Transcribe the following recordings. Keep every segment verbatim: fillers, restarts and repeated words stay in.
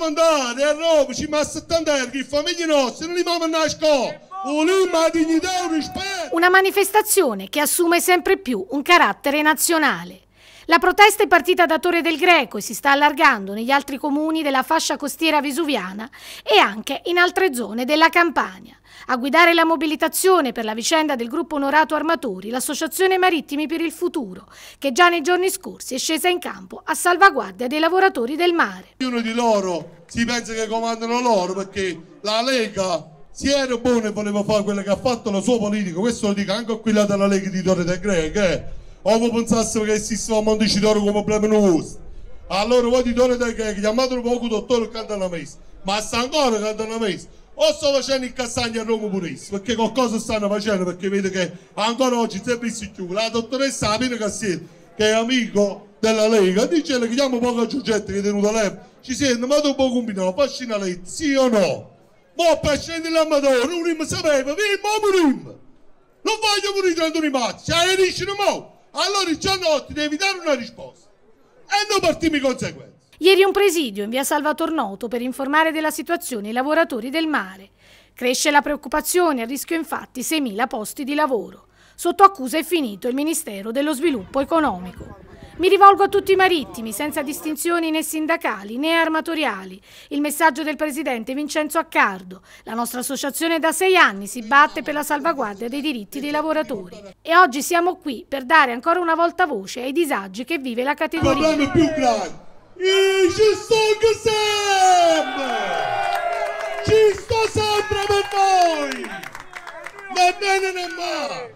andare a Roma, ci ma settanta euro, che i famiglie nostre non li mamma a scuola. Volevamo la dignità e il rispetto. Una manifestazione che assume sempre più un carattere nazionale. La protesta è partita da Torre del Greco e si sta allargando negli altri comuni della fascia costiera vesuviana e anche in altre zone della Campania. A guidare la mobilitazione per la vicenda del gruppo Onorato Armatori, l'Associazione Marittimi per il Futuro, che già nei giorni scorsi è scesa in campo a salvaguardia dei lavoratori del mare. Uno di loro si pensa che comandano loro perché la Lega, se era buona e voleva fare quello che ha fatto la sua politica, questo lo dico anche a quella della Lega di Torre del Greco, eh. O voi pensassero che esisteva un mondicitore come problema nostro. Allora voi di Torre del Greco chiamatelo poco dottore e cantano la messa. Ma sta ancora cantano la messa. O sto facendo il castagno a Roma pure, perché qualcosa stanno facendo, perché vedo che ancora oggi sempre si chiude. La dottoressa Pina Cassieri, che è amico della Lega, dice che chiamo poco a Giorgetto che è tenuto a lei. Ci sente, ma tu puoi combinare, facci una letta, sì o no? Ma per scendere l'amatore, non mi sapeva, vieni, ma morimmo. Non voglio morire tra due matti, se hai riscino mo'. Allora il giorno ti devi dare una risposta e non partimi in conseguenza. Ieri un presidio in via Salvator Noto per informare della situazione i lavoratori del mare. Cresce la preoccupazione, a rischio infatti seimila posti di lavoro. Sotto accusa è finito il Ministero dello Sviluppo Economico. Mi rivolgo a tutti i marittimi, senza distinzioni né sindacali né armatoriali. Il messaggio del presidente Vincenzo Accardo. La nostra associazione da sei anni si batte per la salvaguardia dei diritti dei lavoratori. E oggi siamo qui per dare ancora una volta voce ai disagi che vive la categoria. Il problema più grande. Ci sto sempre! Ci sto sempre per voi! Va bene né male!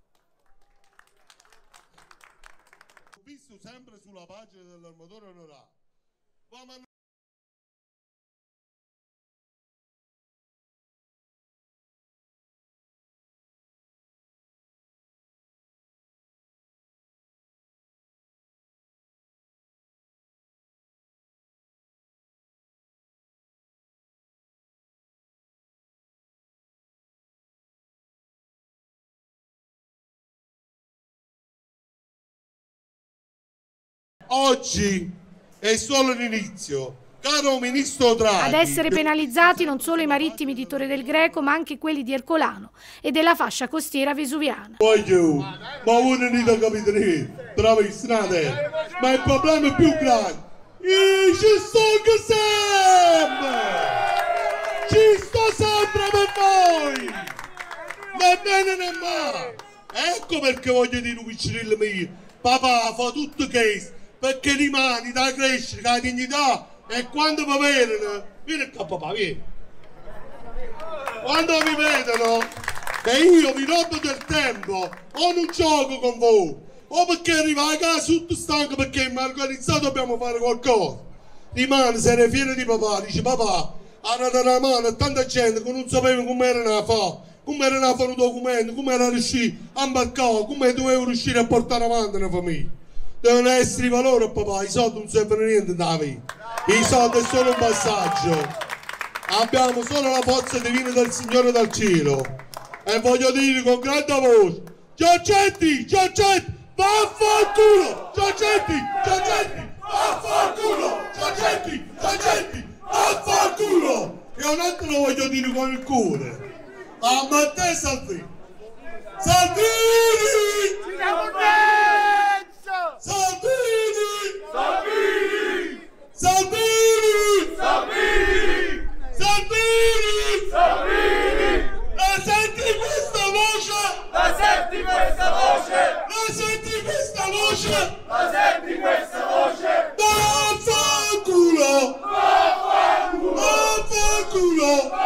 Sempre sulla pagina dell'armatore onorato. Oggi è solo l'inizio, caro ministro Draghi. Ad essere penalizzati non solo i marittimi di Torre del Greco, ma anche quelli di Ercolano e della fascia costiera vesuviana. Voglio, ma voi non dite capite niente, travestinate, ma il problema è più grande. Io ci sto sempre! Ci sto sempre per voi! Va bene né male! Ecco perché voglio dire un piccirillo mio, papà fa tutto questo. Perché rimani da crescere, con la dignità, e quando mi vedono, vieni qua papà, vieni. Quando mi vedono che io vi rubo del tempo, o non gioco con voi, o perché arrivo a casa tutto stanco perché mi ha organizzato dobbiamo fare qualcosa. Rimane, se ne fiero di papà, dice papà, ha dato la mano a tanta gente che non sapeva come era a fare, come era a fare un documento, come era riuscito a imbarcare, come dovevo riuscire a portare avanti una famiglia. Devono essere i valori, papà, i soldi non servono niente nella vita. I soldi è solo un passaggio. Abbiamo solo la forza divina del Signore dal cielo. E voglio dire con grande voce, Giorgetti, Giorgetti, vaffanculo! Giorgetti, Giorgetti, vaffanculo! Giorgetti, Giorgetti, vaffanculo! E un altro lo voglio dire con il cuore. A Matteo Salvini! Salvini! Salvini! Salvini! Salvini! Salvini! Salvini! Salvini! La senti questa voce? La senti questa voce? La senti questa voce? La senti questa voce? Vaffanculo! Vaffanculo! Vaffanculo!